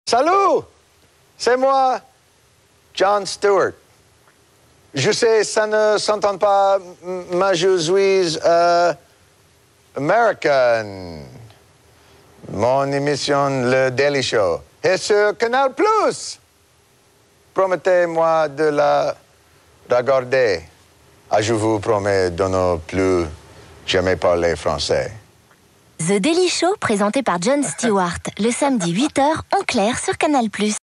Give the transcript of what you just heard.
Salut! C'est moi, John Stewart. Je sais, ça ne s'entend pas, mais je suis American. Mon émission, le Daily Show, est sur CANAL+. Promettez-moi de la regarder. Je vous promets de ne plus jamais parler français. The Daily Show, présenté par John Stewart, le samedi 8h en clair sur CANAL+.